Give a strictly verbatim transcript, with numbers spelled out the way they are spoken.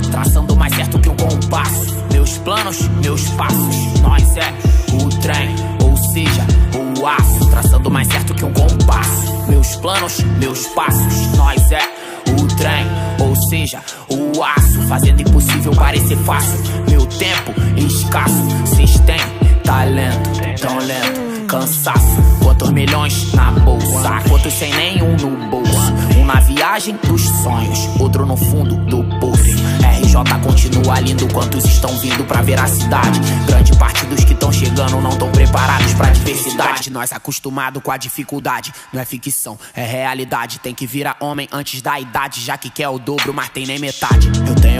traçando mais certo que um compasso. Meus planos, meus passos, nós é o trem, ou seja, o aço, traçando mais certo que um compasso. Meus planos, meus passos, nós é o trem, ou seja, o aço, fazendo impossível parecer fácil. Meu tempo escasso, cês têm talento, tão lento, cansaço. Quantos milhões na bolsa, quantos sem nenhum no bolso. Um na viagem dos sonhos, outro no fundo do poço. R J continua lindo, quantos estão vindo pra veracidade. Grande parte dos que estão chegando não estão preparados pra diversidade. Nós acostumado com a dificuldade, não é ficção, é realidade. Tem que virar homem antes da idade, já que quer o dobro, mas tem nem metade. Eu tenho